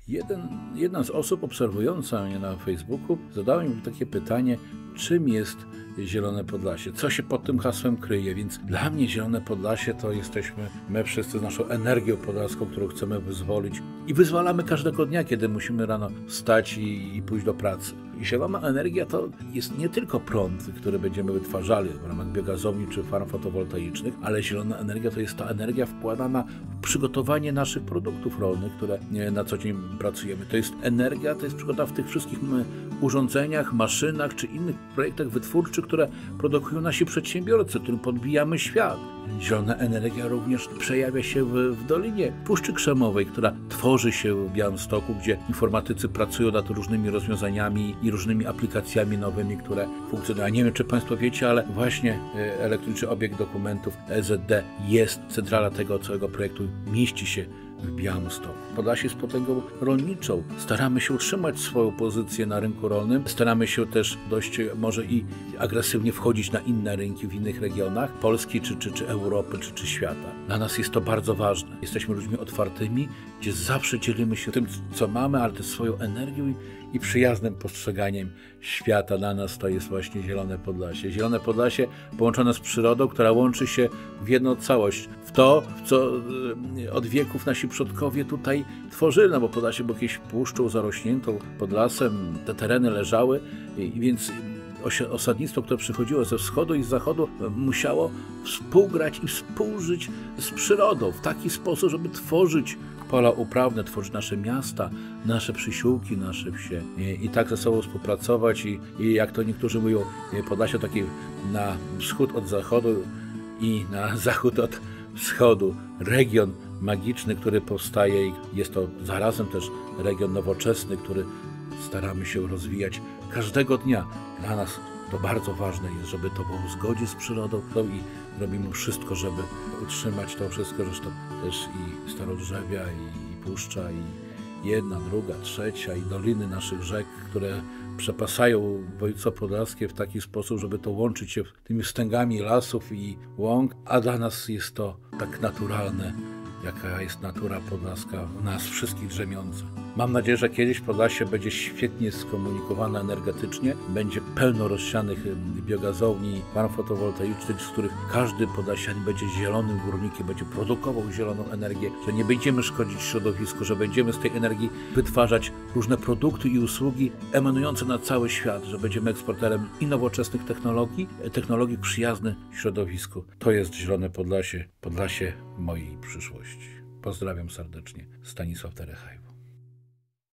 Jedna z osób obserwująca mnie na Facebooku zadała mi takie pytanie, czym jest Zielone Podlasie, co się pod tym hasłem kryje, więc dla mnie Zielone Podlasie to jesteśmy my wszyscy z naszą energią podlaską, którą chcemy wyzwolić i wyzwalamy każdego dnia, kiedy musimy rano wstać i pójść do pracy. I zielona energia to jest nie tylko prąd, który będziemy wytwarzali w ramach biogazowni czy farm fotowoltaicznych, ale zielona energia to jest ta energia wkładana w przygotowanie naszych produktów rolnych, które na co dzień pracujemy. To jest energia, to jest przygotowana w tych wszystkich urządzeniach, maszynach czy innych projektach wytwórczych, które produkują nasi przedsiębiorcy, którym podbijamy świat. Zielona energia również przejawia się w Dolinie Puszczy Krzemowej, która tworzy się w Białymstoku, gdzie informatycy pracują nad różnymi rozwiązaniami i różnymi aplikacjami nowymi, które funkcjonują. Nie wiem, czy Państwo wiecie, ale właśnie elektroniczny obieg dokumentów EZD jest centrala tego całego projektu, mieści się w Białymstoku. Podlasie jest potęgą rolniczą. Staramy się utrzymać swoją pozycję na rynku rolnym. Staramy się też dość może i agresywnie wchodzić na inne rynki w innych regionach Polski, czy Europy, czy świata. Dla nas jest to bardzo ważne. Jesteśmy ludźmi otwartymi, gdzie zawsze dzielimy się tym, co mamy, ale też swoją energią i przyjaznym postrzeganiem świata. Dla nas to jest właśnie Zielone Podlasie. Zielone Podlasie połączone z przyrodą, która łączy się w jedną całość. W to, co od wieków nasi przodkowie tutaj tworzyli, no bo Podlasie było jakieś puszczą zarośniętą pod lasem, te tereny leżały, więc osadnictwo, które przychodziło ze wschodu i z zachodu, musiało współgrać i współżyć z przyrodą w taki sposób, żeby tworzyć pola uprawne, tworzyć nasze miasta, nasze przysiłki, nasze wsie i tak ze sobą współpracować i jak to niektórzy mówią, Podlasie taki na wschód od zachodu i na zachód od wschodu, region magiczny, który powstaje i jest to zarazem też region nowoczesny, który staramy się rozwijać każdego dnia. Dla nas to bardzo ważne jest, żeby to było w zgodzie z przyrodą i robimy wszystko, żeby utrzymać to wszystko, zresztą też i Starodrzewia, i Puszcza, i jedna, druga, trzecia, i doliny naszych rzek, które przepasają województwo podlaskie w taki sposób, żeby to łączyć się tymi wstęgami lasów i łąk, a dla nas jest to tak naturalne, jaka jest natura podlaska u nas wszystkich drzemiąca. Mam nadzieję, że kiedyś Podlasie będzie świetnie skomunikowane energetycznie, będzie pełno rozsianych biogazowni, farm fotowoltaicznych, z których każdy podlasianin będzie zielonym górnikiem, będzie produkował zieloną energię, że nie będziemy szkodzić środowisku, że będziemy z tej energii wytwarzać różne produkty i usługi emanujące na cały świat, że będziemy eksporterem i nowoczesnych technologii przyjaznych środowisku. To jest Zielone Podlasie, Podlasie mojej przyszłości. Pozdrawiam serdecznie. Stanisław Terechaj.